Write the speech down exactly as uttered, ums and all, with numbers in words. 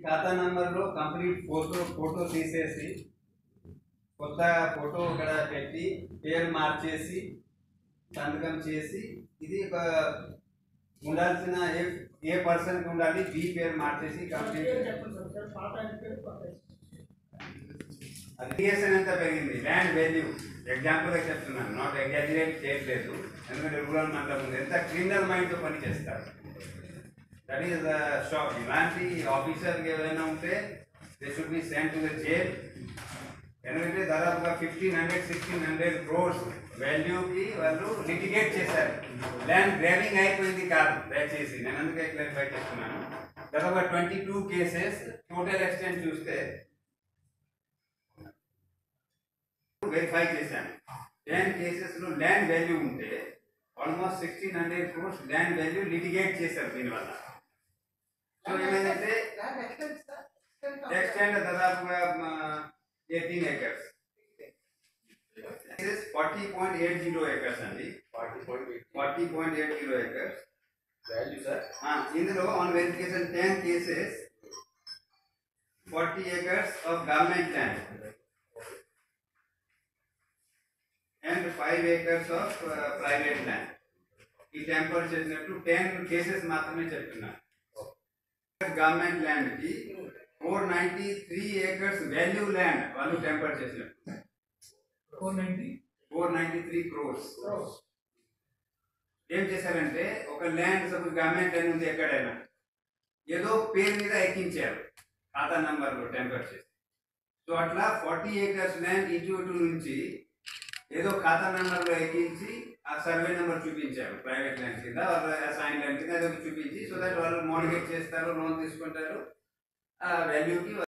ఖాతా నంబర్లో complete photo photo తీసేసి కొత్త ఫోటో ఇక్కడ పెట్టి పేరు మార్చేసి సంతకం చేసి ఇది ఒక ఉండాల్సిన ఏ ఏ పర్సన్కి ఉండాలి బి పేరు మార్చేసి కంప్లీట్ అగ్రిగేషన్ ఎంత పెరిగింది ల్యాండ్ వాల్యూ ఎగ్జాంపుల్గా చెప్తున్నాను నాట్ ఎగ్జాజరేట్ చేయట్లేదు ఎందుకంటే రూరల్ మండలం ఉంది ఎంత క్రిమినల్ మైండ్తో పని చేస్తారు దట్ ఈస్ ద షాక్ ఇలాంటి ఆఫీసర్కి ఏదైనా ఉంటే they should be send to the jail ఎందుకంటే దాదాపుగా fifteen hundred sixteen hundred crores వాల్యూకి వాళ్ళు లిటిగేట్ చేశారు ల్యాండ్ గ్రాబింగ్ అయిపోయింది కాదు దయచేసి నేను అందుకే క్లారిఫై చేస్తున్నాను దాదాపుగా twenty two cases total extent చూస్తే వెరిఫై చేశాను టెన్ కేసెస్లో ల్యాండ్ వాల్యూ ఉంటే almost sixteen hundred crores land value litigate చేశారు దీనివల్ల సో ఏమైందంటే ఎక్స్టెంట్ దాదాపుగా eighteen acres forty point eight zero acres అండి forty point eight zero acres value sir ఇందులో on verification ten cases forty acres of government land and five acres of uh, private land. ఈ tamper చేసినట్టు ten cases మాత్రమే చెప్తున్నారు government land కి four ninety three acres value land వాళ్ళు tamper చేసినట్టు four ninety three crores ఏం చేశారంటే ఒక ల్యాండ్ సపోజ్ గవర్నమెంట్ ల్యాండ్ ఉంది ఎక్కడైనా ఏదో పేరు మీద ఎక్కించారు ఖాతా నంబర్లో టెంపర్ చేసి సో అట్లా ఫార్టీ ఏకర్స్ ల్యాండ్ ఇటు ఇటు నుంచి ఏదో ఖాతా నెంబర్లో ఎక్కించి ఆ సర్వే నెంబర్ చూపించారు ప్రైవేట్ ల్యాండ్ కింద వాళ్ళ సైన్ ల్యాండ్ కింద అదొక చూపించి సో దట్ వాళ్ళు మోడిఫికేట్ చేస్తారు లోన్ తీసుకుంటారు ఆ వాల్యూకి